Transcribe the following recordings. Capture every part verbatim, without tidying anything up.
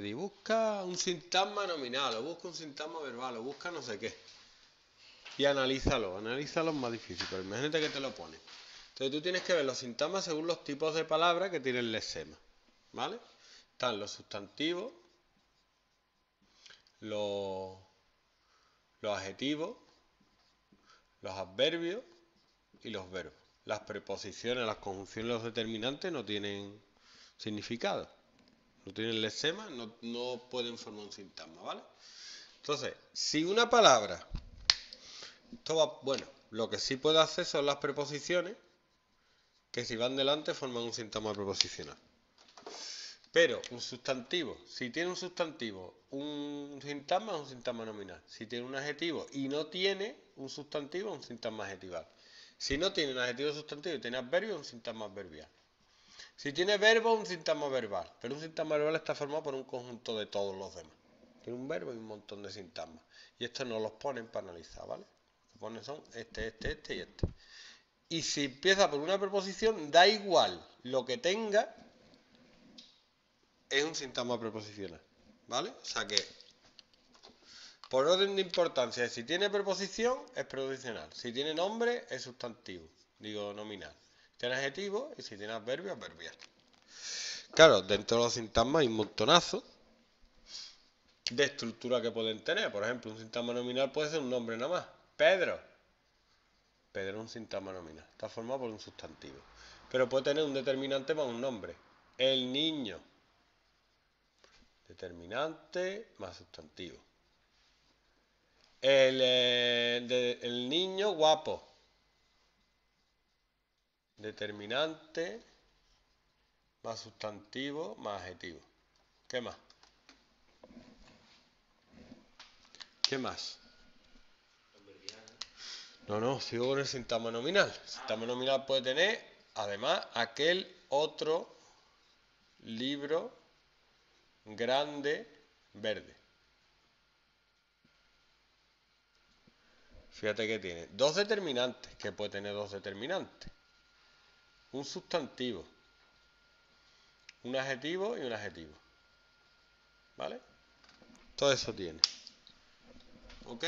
decir, busca un sintagma nominal, o busca un sintagma verbal, o busca no sé qué. Y analízalo, analízalo es más difícil, pero imagínate que te lo pone. Entonces tú tienes que ver los sintagmas según los tipos de palabras que tiene el lexema, ¿vale? Están los sustantivos, los, los adjetivos, los adverbios y los verbos. Las preposiciones, las conjunciones, los determinantes no tienen significado. No tienen lexema, no, no pueden formar un sintagma, ¿vale? Entonces, si una palabra, esto va, bueno, lo que sí puede hacer son las preposiciones, que si van delante forman un sintagma preposicional. Pero un sustantivo, si tiene un sustantivo, un sintagma es un sintagma nominal. Si tiene un adjetivo y no tiene un sustantivo, es un sintagma adjetival. Si no tiene un adjetivo sustantivo y tiene adverbio, es un sintagma adverbial. Si tiene verbo, un sintagma verbal. Pero un sintagma verbal está formado por un conjunto de todos los demás. Tiene un verbo y un montón de sintagmas. Y estos no los ponen para analizar, ¿vale? Lo que ponen son este, este, este y este. Y si empieza por una preposición, da igual lo que tenga, es un sintagma preposicional, ¿vale? O sea que, por orden de importancia, si tiene preposición, es preposicional. Si tiene nombre, es sustantivo, digo nominal. Si tiene adjetivo y si tiene adverbio, adverbial. Claro, dentro de los sintagmas hay un montonazo de estructura que pueden tener. Por ejemplo, un sintagma nominal puede ser un nombre nada más. Pedro. Pedro es un sintagma nominal. Está formado por un sustantivo. Pero puede tener un determinante más un nombre. El niño. Determinante más sustantivo. El, eh, de, el niño guapo. Determinante más sustantivo más adjetivo. ¿Qué más? ¿Qué más? No, no, sigo con el sintagma nominal. El sintagma nominal puede tener, además, aquel otro libro grande verde. Fíjate que tiene dos determinantes, que puede tener dos determinantes. Un sustantivo, un adjetivo y un adjetivo. ¿Vale? Todo eso tiene. ¿Ok?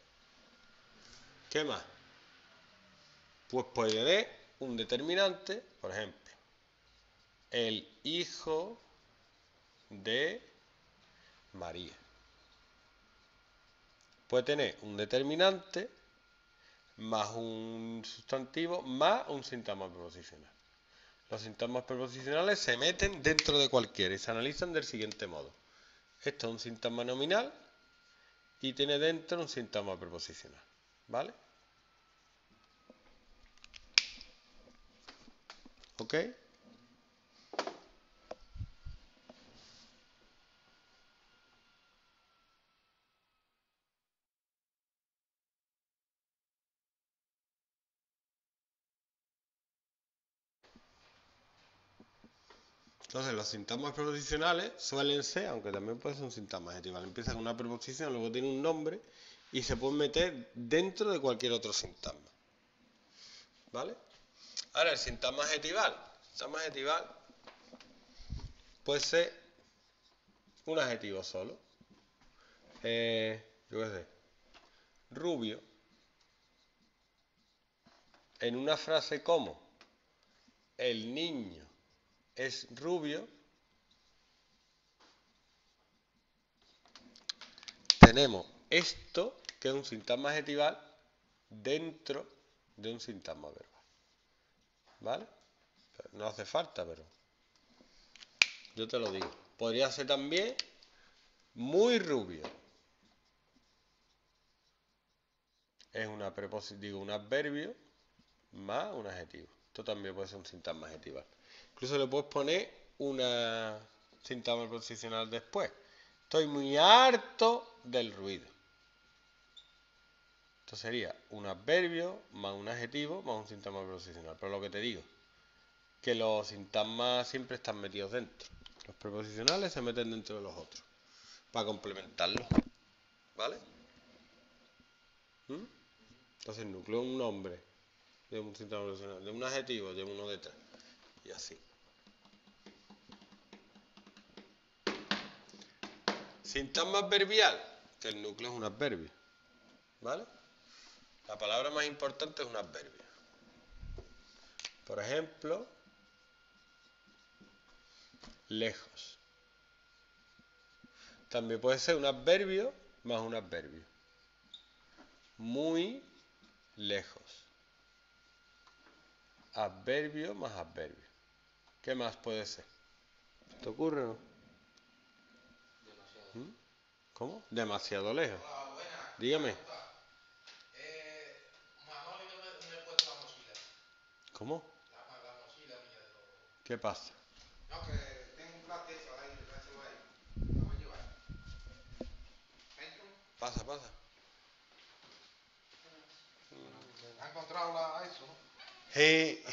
¿Qué más? Pues puede tener un determinante, por ejemplo, el hijo de María. Puede tener un determinante más un sustantivo más un sintagma preposicional. Los sintagmas preposicionales se meten dentro de cualquiera y se analizan del siguiente modo. Esto es un sintagma nominal y tiene dentro un sintagma preposicional. ¿Vale? ¿Ok? Entonces, los sintagmas preposicionales suelen ser, aunque también puede ser un sintagma adjetival, empieza con una preposición, luego tiene un nombre y se puede meter dentro de cualquier otro sintagma. ¿Vale? Ahora, el sintagma adjetival. El sintagma adjetival puede ser un adjetivo solo. Eh, yo qué sé. Rubio. En una frase como el niño es rubio, tenemos esto, que es un sintagma adjetival, dentro de un sintagma verbal. ¿Vale? No hace falta, pero yo te lo digo. Podría ser también muy rubio. Es una preposición, digo, un adverbio más un adjetivo. Esto también puede ser un sintagma adjetival. Incluso le puedes poner una sintagma preposicional después. Estoy muy harto del ruido. Esto sería un adverbio más un adjetivo más un sintagma preposicional. Pero lo que te digo, que los sintagmas siempre están metidos dentro. Los preposicionales se meten dentro de los otros para complementarlos. ¿Vale? ¿Mm? Entonces, el núcleo es un nombre de un sintagma preposicional, de un adjetivo, lleva uno detrás. Y así. Sintagma adverbial, que el núcleo es un adverbio, ¿vale? La palabra más importante es un adverbio. Por ejemplo, lejos. También puede ser un adverbio más un adverbio. Muy lejos. Adverbio más adverbio. ¿Qué más puede ser? ¿Te ocurre o no? Demasiado. ¿Mm? ¿Cómo? Demasiado lejos. Hola, buenas. Dígame. Eh, Manoli no me, me he puesto la mochila. ¿Cómo? La, la mochila mía de los... ¿Qué pasa? No, que tengo un plato hecho ahí, le traigo ahí. La voy a llevar. ¿Entro? Pasa, pasa. ¿Ha encontrado la, eso, no? Sí.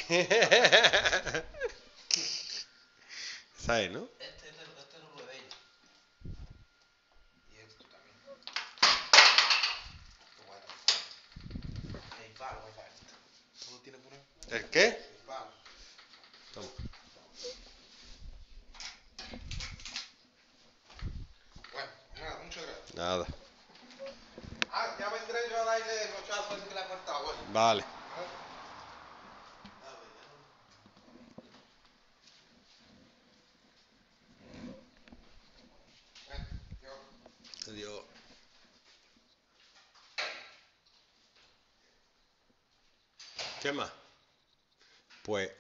¿Sabes, no? Este, este, este no es de ella. Y esto también. Qué bueno. El palo, el palo. ¿No lo tiene por ahí? ¿El qué? El palo. Toma. Bueno, nada, muchas gracias. Nada. Ah, ya vendré yo a darle el rochazo ese que le ha faltado, bueno. Vale. Adiós. ¿Qué más? Pues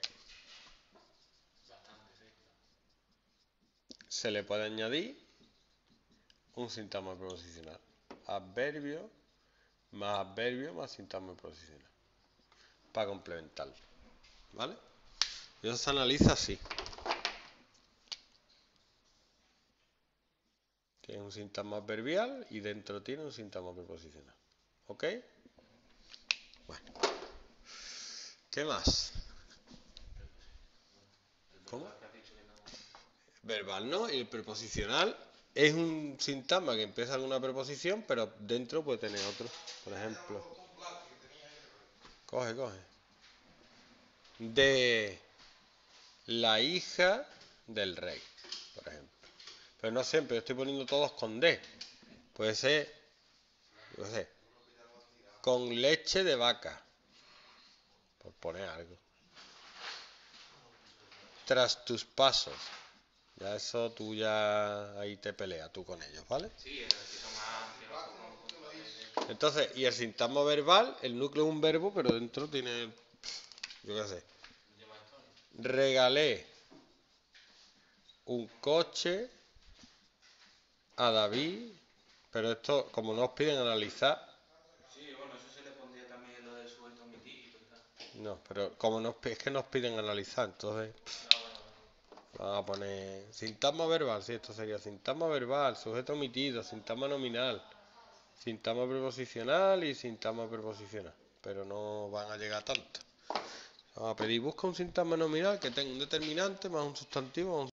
se le puede añadir un sintagma preposicional. Adverbio más adverbio más sintagma preposicional. Para complementarlo. ¿Vale? Y eso se analiza así. Tiene un sintagma adverbial y dentro tiene un sintagma preposicional. ¿Ok? Bueno. ¿Qué más? ¿Cómo? Verbal, ¿no? Y el preposicional es un sintagma que empieza con una preposición, pero dentro puede tener otro. Por ejemplo. Coge, coge. De la hija del rey, por ejemplo. Pero no siempre, yo estoy poniendo todos con D. Puede ser, yo qué sé, con leche de vaca. Por poner algo. Tras tus pasos. Ya eso tú ya ahí te peleas tú con ellos, ¿vale? Sí, el que son más amplios, con, con, Entonces, y el sintagma verbal, el núcleo es un verbo, pero dentro tiene, yo qué sé, regalé un coche a David, pero esto, como no os piden analizar, Sí, bueno, eso se le pondría también lo del sujeto omitido y tal. no, pero como nos, es que nos piden analizar, entonces Ah, bueno, bueno. vamos a poner sintagma verbal, sí, esto sería sintagma verbal, sujeto omitido, sintagma nominal, sintagma preposicional y sintagma preposicional, pero no van a llegar a tanto. Vamos a pedir, busca un sintagma nominal que tenga un determinante más un sustantivo más un